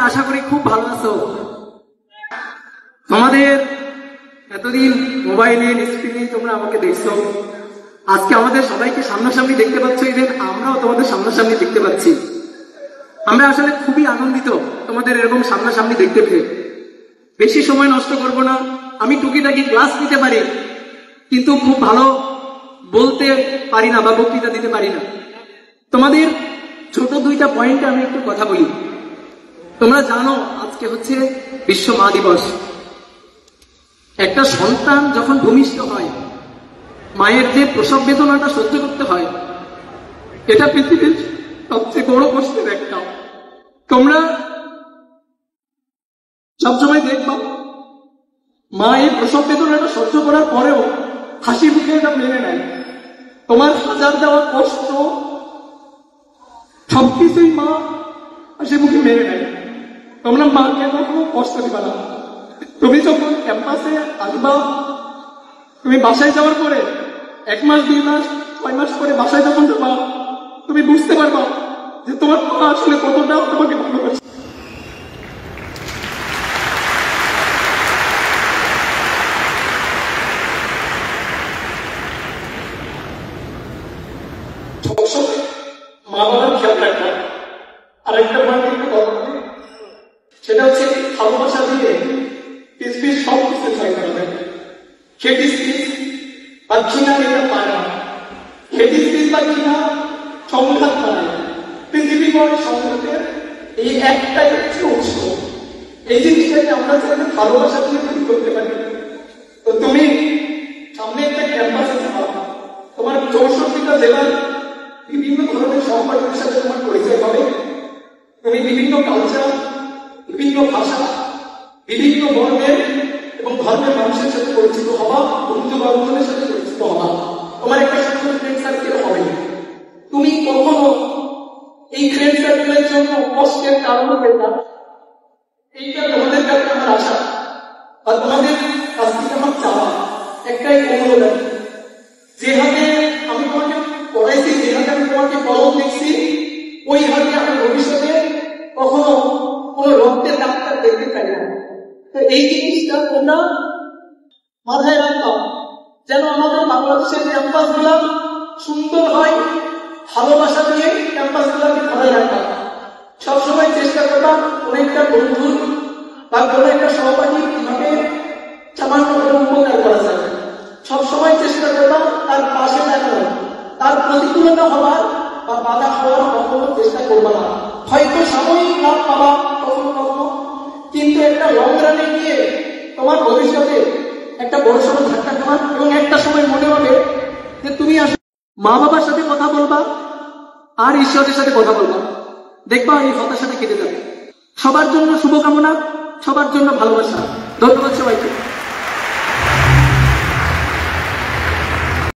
আশা করি খুব ভালো আছো। তোমাদের এতদিন মোবাইলের স্ক্রিনে তোমরা আমাকে দেখছো, আজকে আমাদের সবাইকে সামনাসামনি দেখতে পাচ্ছ, ইভেন আমরাও তোমাদের সামনাসামনি দেখতে পাচ্ছি। আমরা আসলে খুবই আনন্দিত তোমাদের এরকম সামনাসামনি দেখতে পেয়ে। বেশি সময় নষ্ট করব না, আমি টুকিটাকি ক্লাস নিতে পারি কিন্তু খুব ভালো বলতে পারি না বা বক্তৃতা দিতে পারি না। তোমাদের ছোট দুইটা পয়েন্টে আমি একটু কথা বলি। তোমরা জানো আজকে হচ্ছে বিশ্ব মা দিবস। একটা সন্তান যখন ভূমিষ্ঠ হয়, মায়ের যে প্রসব বেদনাটা সহ্য করতে হয়, এটা পৃথিবীর সবচেয়ে বড় কষ্টের একটা। তোমরা সবসময় দেখবা মা এই প্রসব বেদনাটা সহ্য করার পরেও হাসি মুখে এটা মেনে নেয়। তোমার হাজার দেওয়া কষ্ট সবকিছুই মা হাসি মুখে মেনে নেয়। তোমরা মাকে কখনো কষ্ট দিবা না। তুমি যখন ক্যাম্পাসে আসবা, তুমি বাসায় যাওয়ার পরে 1 মাস 2 মাস 6 মাস পরে বাসায় যখন যাবা, তুমি বুঝতে পারবা যে তোমার মা আসলে কতটা তোমাকে ভালোবাসে। মা বাবার খেয়াল রাখবা। আরেকটা পয়েন্ট একটু কথা বলি, সেটা হচ্ছে ভালোবাসা দিয়ে পিস সব কিছু ছয় করবে। খেটিস পিস পাচ্ছি না, এটা পায় না। খেটিস পিস পাচ্ছি না, সংঘাত পায়। পৃথিবী বড় সংঘাতের এই একটাই হচ্ছে উৎস। এই জিনিসটাকে আমরা চাইলে ভালোবাসা দিয়ে তৈরি করতে পারি। তো তুমি সামনে একটা ক্যাম্পাস আছে, তোমার 64টা জেলার বিভিন্ন ধরনের সহপাঠীদের সাথে তোমার পরিচয় হবে। তুমি বিভিন্ন কালচার, বিভিন্ন ভাষা, বিভিন্ন বর্ণের এবং ধর্মের মানুষের সাথে পরিচিত হবা, বন্ধু বান্ধবের সাথে পরিচিত হবা। তোমার একটা সুন্দর ফ্রেন্ড সার্কেল হবে। তুমি কখনো এই ফ্রেন্ড সার্কেলের জন্য কষ্টের কারণ হবে না। এইটা তোমাদের কাছে আমার আশা, আর তোমাদের কাছ থেকে আমার চাওয়া একটাই অনুরোধ আছে। যে হাতে আমি তোমাকে পড়াইছি, যে হাতে আমি তোমাকে কলম দেখছি, ওই হাতে আমি ভবিষ্যতে কখনো কোনো রক্তের ডাক্তার দেখতে চাই না। তো এই জিনিসটা তোমরা মাথায় রাখতাম, যেন আমাদের বাংলাদেশের ক্যাম্পাস গুলা সুন্দর হয়। ভালোবাসা দিয়ে ক্যাম্পাস গুলাকে ধরে রাখতাম। সবসময় চেষ্টা করতাম কোনো একটা বন্ধু বা কোনো একটা সহপাঠী কিভাবে সামান্য কোনো উপকার করা যায়। সবসময় চেষ্টা করতাম তার পাশে দাঁড়ানো, তার প্রতিকূলতা হওয়ার বা বাধা হওয়ার কখনো চেষ্টা করবো না। হয়তো সাময়িক লাভ পাবা কখনো কখনো, কিন্তু একটা লং রানে গিয়ে তোমার ভবিষ্যতে একটা বড় সড়ো ধাক্কা খাওয়ার এবং একটা সময় মনে হবে যে তুমি আসলে মা বাবার সাথে কথা বলবা আর ঈশ্বরের সাথে কথা বলবা, দেখবা এই হতাশাটা কেটে যাবে। সবার জন্য শুভকামনা, সবার জন্য ভালোবাসা। ধন্যবাদ সবাইকে।